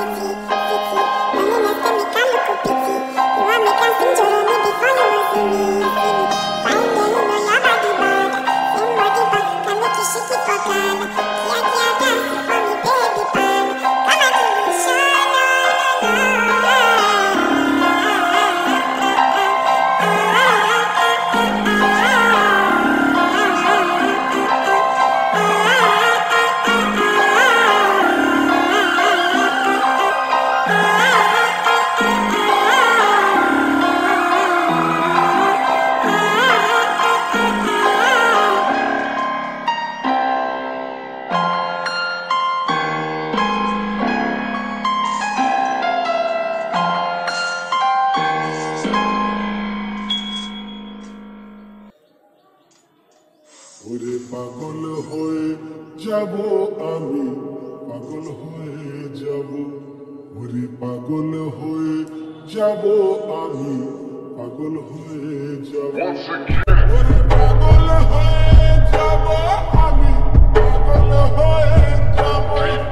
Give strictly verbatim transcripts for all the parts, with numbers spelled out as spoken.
ওরে পাগল হয়ে যাব আমি, পাগল হয়ে যাব, ওরে পাগল হয়ে যাব আমি, পাগল হয়ে যাব, ওরে পাগল হয়ে যাব আমি, পাগল হয়ে যাব,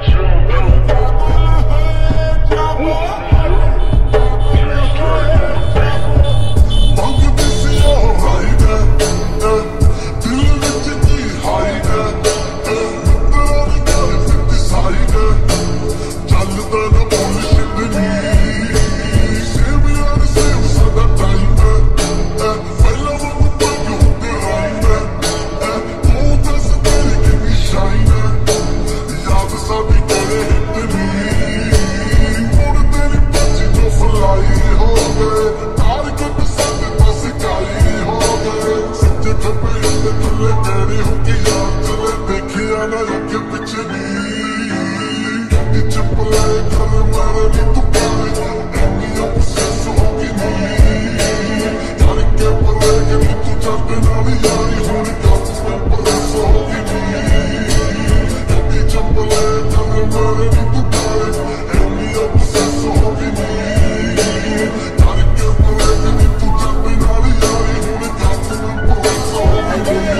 পাগল হয়ে যাব আমি, পাগল হয়ে যাব। ਮੰਗ ਬਿਸੀ ਹਾਈ ਦਾ ਦਿਲ ਵਿੱਚ ਕੀ ਹਾਈ ਦਾ ਮਿੱਤਰਾਂ ਦੀ ਗੱਲ ਫਿੱਟ ਸਾਈ ਦਾ ਚੱਲਦਾ ਨਾ ਬੋਲ ਸ਼ਿੰਦਨੀ ਸੇਵ ਯਾਰ ਸੇਵ ਸਦਾ ਟਾਈਮ ਪਹਿਲਾਂ ਵਾਂਗੂ ਪਾਇਓ ਤੇ ਰਾਈਮ ਤੂੰ ਦੱਸ ਤੇਰੀ ਕਿੰਨੀ ਸ਼ਾਈਨ ਯਾਦ ਸਾਡੀ ਕਰੇ ਹਿੱਟਨੀ ਮੁੜ ਤੇਰੀ ਬੱਚੀ ਜੋ ਫਲਾਈ ਹੋ ਗਏ ਤਾਰ ਕੇ ਪਸੰਦ ਬਸ ਕਾਲੀ ਹੋ ਗਏ ਸੱਚੇ ਠੱਪੇ ਤੇ ਥੱਲੇ ਤੇਰੀ ਹੋ ਕੇ ਯਾਰ ਚਲੇ ਦੇਖਿਆ ਨਾ ਅੱਗੇ ਪਿੱਛੇ ਨੀ ਕਿ ਚੱਪਲੇ ਖਲ ਮਾਰੇ ਨੀ ਤੂੰ ਪਾਵੇ ਐਨੀ ਅਬਸੈਸ ਹੋ ਗਈ ਨੀ ਯਾਰ ਕੇ ਪਰੇ ਕਿ ਨੀ ਤੂੰ ਚੱਲਦੇ ਨਾਲ ਯਾਰੀ ਹੁਣ ਕੱਪ ਮੈਂ ਪਰਸ ਹੋ ਗਈ ਨੀ ਐਨੀ ਚੱਪਲੇ ਖਲ ਮਾਰੇ ਨੀ ਤੂੰ ਪਾਵੇ ਐਨੀ ਅਬਸੈਸ ਹੋ ਗਈ ਨੀ ਯਾਰ ਕੇ ਪਰੇ ਕਿ ਨੀ ਤੂੰ ਚੱਲਦੇ ਨਾਲ ਯਾਰੀ ਹੁਣ ਕੱਪ ਮੈਂ ਪਰਸ ਹੋ ਗਈ ਨੀ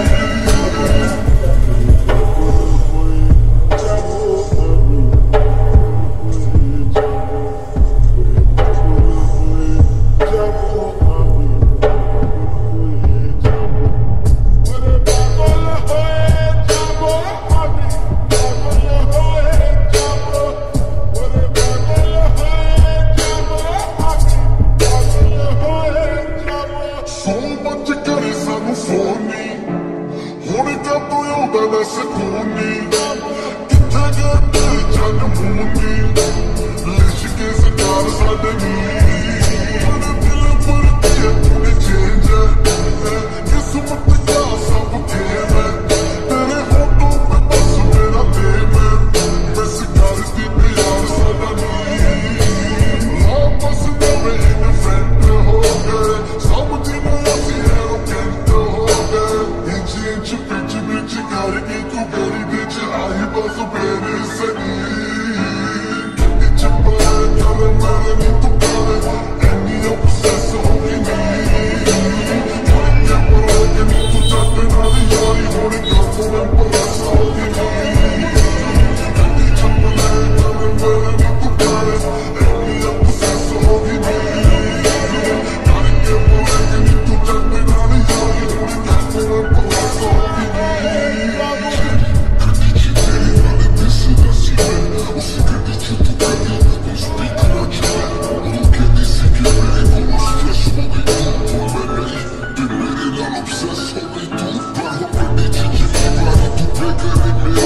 Obsessed, hoping to, but hoping that you keep me right to break it.